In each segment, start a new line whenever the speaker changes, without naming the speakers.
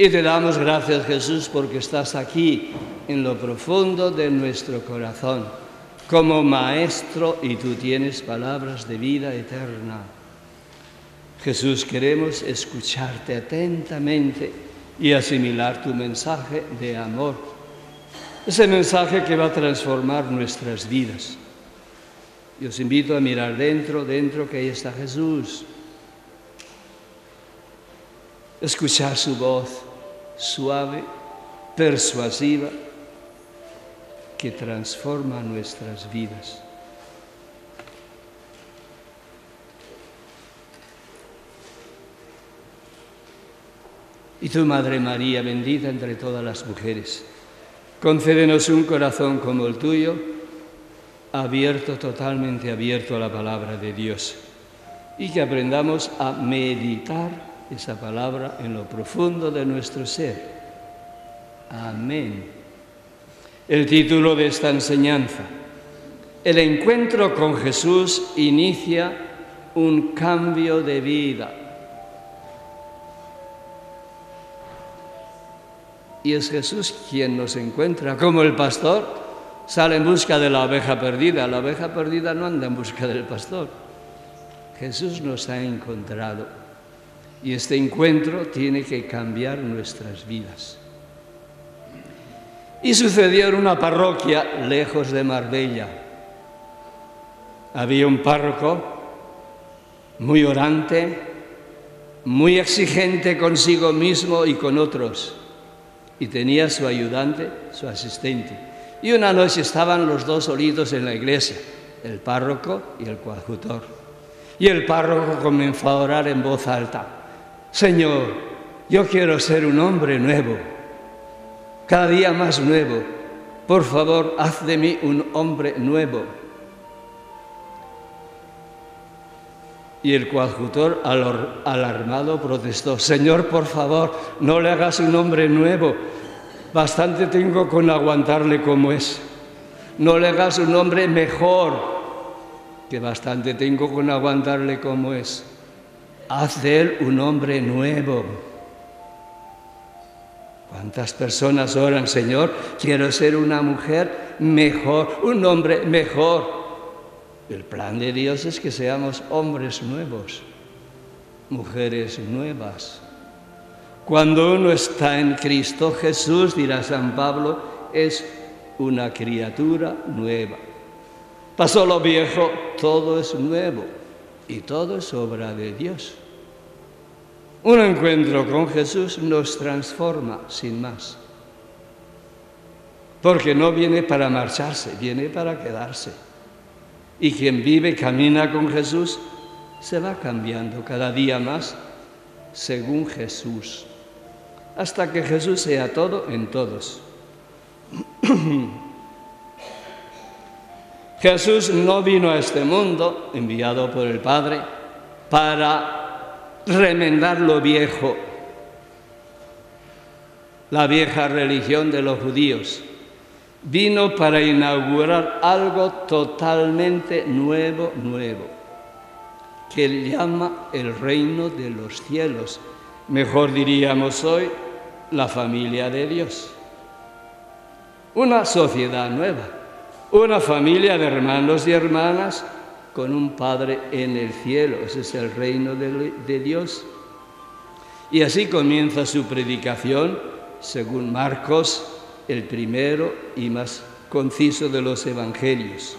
Y te damos gracias, Jesús, porque estás aquí en lo profundo de nuestro corazón, como Maestro, y tú tienes palabras de vida eterna. Jesús, queremos escucharte atentamente y asimilar tu mensaje de amor, ese mensaje que va a transformar nuestras vidas. Y os invito a mirar dentro que ahí está Jesús. Escuchar su voz suave, persuasiva, que transforma nuestras vidas. Y tu Madre María, bendita entre todas las mujeres, concédenos un corazón como el tuyo, abierto, totalmente abierto a la palabra de Dios, y que aprendamos a meditar esa palabra en lo profundo de nuestro ser. Amén. El título de esta enseñanza: el encuentro con Jesús inicia un cambio de vida. Y es Jesús quien nos encuentra, como el pastor sale en busca de la oveja perdida. La oveja perdida no anda en busca del pastor. Jesús nos ha encontrado y este encuentro tiene que cambiar nuestras vidas. Y sucedió en una parroquia lejos de Marbella. Había un párroco muy orante, muy exigente consigo mismo y con otros. Y tenía su ayudante, su asistente. Y una noche estaban los dos solitos en la iglesia, el párroco y el coadjutor. Y el párroco comenzó a orar en voz alta: Señor, yo quiero ser un hombre nuevo, cada día más nuevo. Por favor, haz de mí un hombre nuevo. Y el coadjutor, alarmado, protestó: Señor, por favor, no le hagas un hombre nuevo. Bastante tengo con aguantarle como es. No le hagas un hombre mejor, que bastante tengo con aguantarle como es. Haz de él un hombre nuevo. ¿Cuántas personas oran: Señor, quiero ser una mujer mejor, un hombre mejor? El plan de Dios es que seamos hombres nuevos, mujeres nuevas. Cuando uno está en Cristo Jesús, dirá San Pablo, es una criatura nueva. Pasó lo viejo, todo es nuevo y todo es obra de Dios. Un encuentro con Jesús nos transforma, sin más. Porque no viene para marcharse, viene para quedarse. Y quien vive y camina con Jesús se va cambiando cada día más según Jesús, hasta que Jesús sea todo en todos. Jesús no vino a este mundo, enviado por el Padre, para remendar lo viejo, la vieja religión de los judíos. Vino para inaugurar algo totalmente nuevo, que él llama el reino de los cielos. Mejor diríamos hoy, la familia de Dios. Una sociedad nueva, una familia de hermanos y hermanas con un Padre en el cielo. Ese es el reino de Dios. Y así comienza su predicación, según Marcos, el primero y más conciso de los evangelios.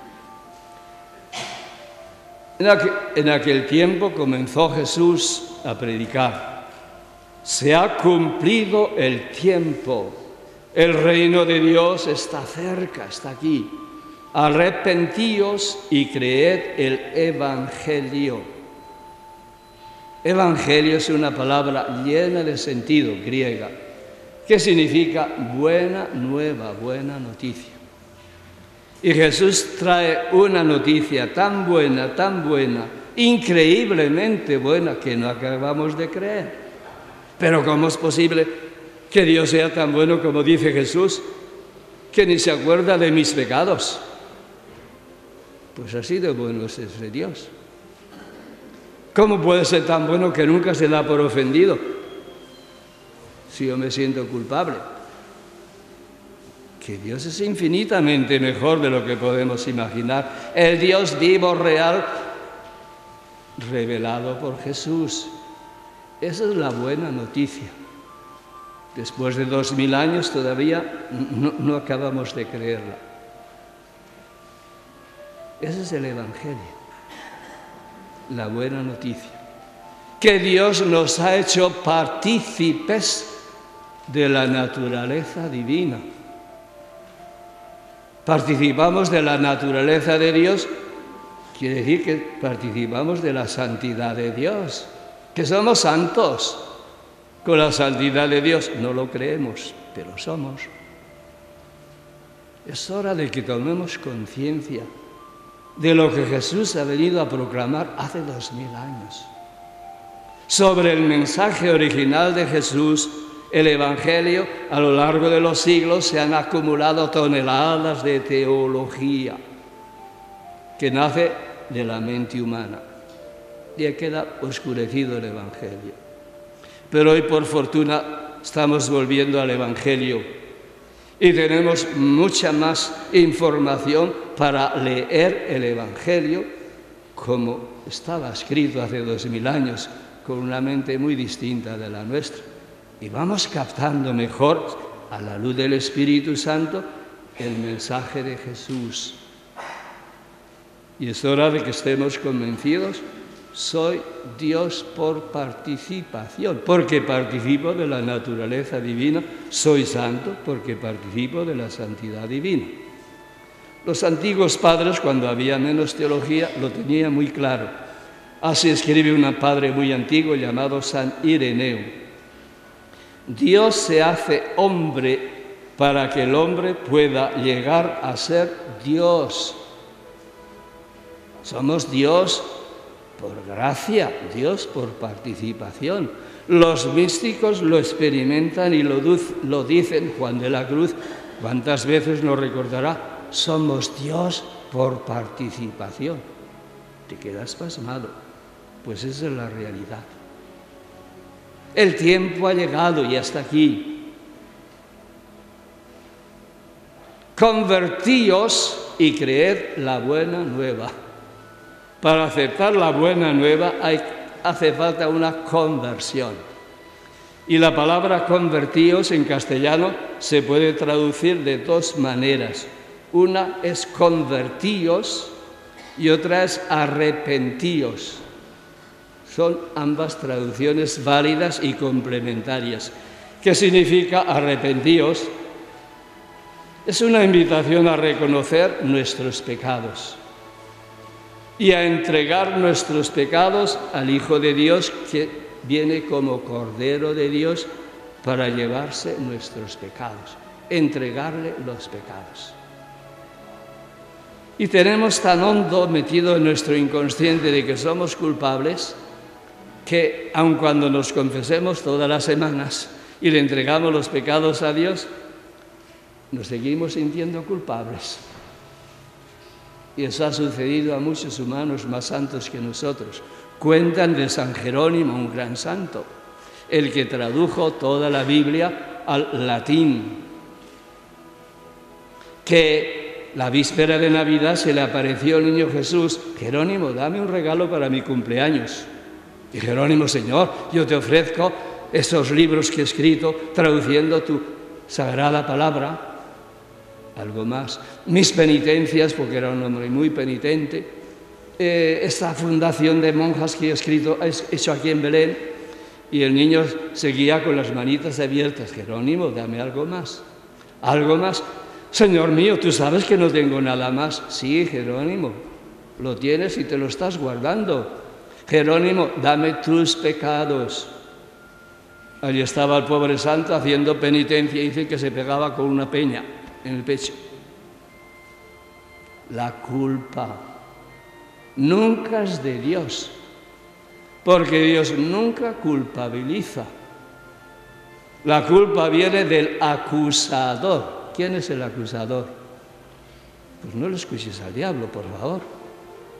En aquel tiempo comenzó Jesús a predicar: se ha cumplido el tiempo, el reino de Dios está cerca, está aquí. Arrepentíos y creed el evangelio. Evangelio es una palabra llena de sentido, griega, que significa buena nueva, buena noticia. Y Jesús trae una noticia tan buena, increíblemente buena, que no acabamos de creer. Pero ¿cómo es posible que Dios sea tan bueno como dice Jesús, que ni se acuerda de mis pecados? Pues así de bueno es ese Dios. ¿Cómo puede ser tan bueno que nunca se da por ofendido? si yo me siento culpable. Que Dios es infinitamente mejor de lo que podemos imaginar. El Dios vivo, real, revelado por Jesús. Esa es la buena noticia. Después de 2000 años todavía no acabamos de creerla. Ese es el Evangelio, la buena noticia. Que Dios nos ha hecho partícipes de la naturaleza divina. Participamos de la naturaleza de Dios, quiere decir que participamos de la santidad de Dios, que somos santos con la santidad de Dios. No lo creemos, pero somos. Es hora de que tomemos conciencia de lo que Jesús ha venido a proclamar hace 2000 años. Sobre el mensaje original de Jesús, el Evangelio, a lo largo de los siglos se han acumulado toneladas de teología que nace de la mente humana. Y queda oscurecido el Evangelio. Pero hoy, por fortuna, estamos volviendo al Evangelio y tenemos mucha más información para leer el Evangelio como estaba escrito hace 2000 años, con una mente muy distinta de la nuestra. Y vamos captando mejor, a la luz del Espíritu Santo, el mensaje de Jesús. Y es hora de que estemos convencidos: soy Dios por participación, porque participo de la naturaleza divina. Soy santo porque participo de la santidad divina. Los antiguos padres, cuando había menos teología, lo tenían muy claro. Así escribe un padre muy antiguo llamado San Ireneo: Dios se hace hombre para que el hombre pueda llegar a ser Dios. Somos Dios por gracia, Dios por participación. Los místicos lo experimentan y lo dicen. Juan de la Cruz, ¿cuántas veces nos recordará? Somos Dios por participación. Te quedas pasmado. Pues esa es la realidad. El tiempo ha llegado y hasta aquí. Convertíos y creed la buena nueva. Para aceptar la buena nueva hace falta una conversión. Y la palabra convertíos en castellano se puede traducir de dos maneras. Una es convertíos y otra es arrepentíos. Son ambas traducciones válidas y complementarias. ¿Qué significa arrepentíos? Es una invitación a reconocer nuestros pecados y a entregar nuestros pecados al Hijo de Dios, que viene como Cordero de Dios para llevarse nuestros pecados, entregarle los pecados. Y tenemos tan hondo metido en nuestro inconsciente de que somos culpables, que aun cuando nos confesemos todas las semanas y le entregamos los pecados a Dios, nos seguimos sintiendo culpables. Y eso ha sucedido a muchos humanos más santos que nosotros. Cuentan de San Jerónimo, un gran santo, el que tradujo toda la Biblia al latín, que la víspera de Navidad se le apareció el niño Jesús: Jerónimo, dame un regalo para mi cumpleaños. Y Jerónimo: Señor, yo te ofrezco esos libros que he escrito traduciendo tu sagrada palabra. Algo más, mis penitencias, porque era un hombre muy penitente, esta fundación de monjas que he escrito, hecho aquí en Belén. Y el niño seguía con las manitas abiertas: Jerónimo, dame algo más. Algo más. Señor mío, tú sabes que no tengo nada más. Sí, Jerónimo, lo tienes y te lo estás guardando. Jerónimo, dame tus pecados. Allí estaba el pobre santo haciendo penitencia, y dice que se pegaba con una peña en el pecho. La culpa nunca es de Dios, porque Dios nunca culpabiliza. La culpa viene del acusador. ¿Quién es el acusador? Pues no lo escuches al diablo, por favor.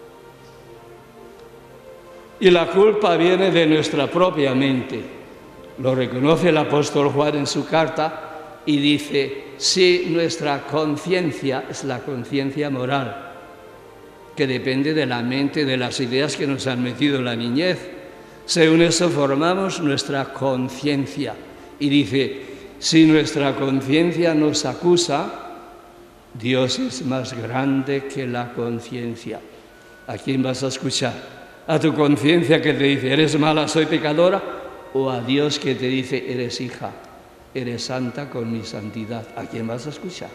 Y la culpa viene de nuestra propia mente. Lo reconoce el apóstol Juan en su carta y dice, si nuestra conciencia es la conciencia moral, que depende de la mente, de las ideas que nos han metido en la niñez, según eso formamos nuestra conciencia. Y dice, si nuestra conciencia nos acusa, Dios es más grande que la conciencia. ¿A quién vas a escuchar? ¿A tu conciencia que te dice, eres mala, soy pecadora? ¿O a Dios que te dice, eres hija, eres santa con mi santidad? ¿A quién vas a escuchar?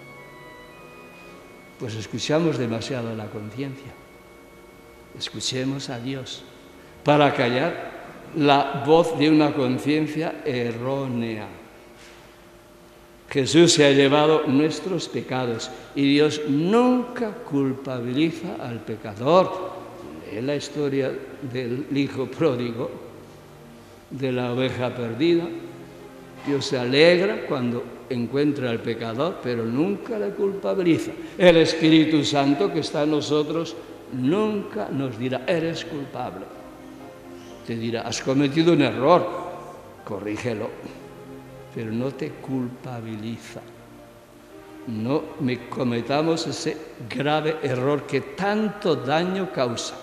Pues escuchamos demasiado a la conciencia. Escuchemos a Dios para callar la voz de una conciencia errónea. Jesús se ha llevado nuestros pecados y Dios nunca culpabiliza al pecador. Lee la historia del hijo pródigo, de la oveja perdida. Dios se alegra cuando encuentra al pecador, pero nunca le culpabiliza. El Espíritu Santo que está en nosotros nunca nos dirá, eres culpable. Te dirá, has cometido un error, corrígelo, pero no te culpabiliza. No cometamos ese grave error que tanto daño causa.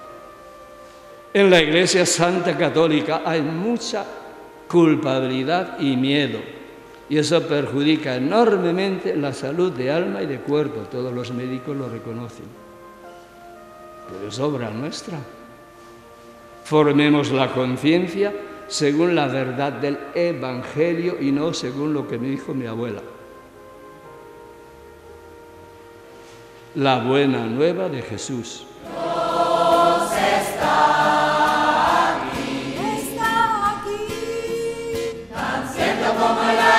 En la Iglesia Santa Católica hay mucha culpabilidad y miedo, y eso perjudica enormemente la salud de alma y de cuerpo. Todos los médicos lo reconocen. Pero es obra nuestra. Formemos la conciencia según la verdad del Evangelio y no según lo que me dijo mi abuela. La buena nueva de Jesús.
Dios está aquí, tan cierto como el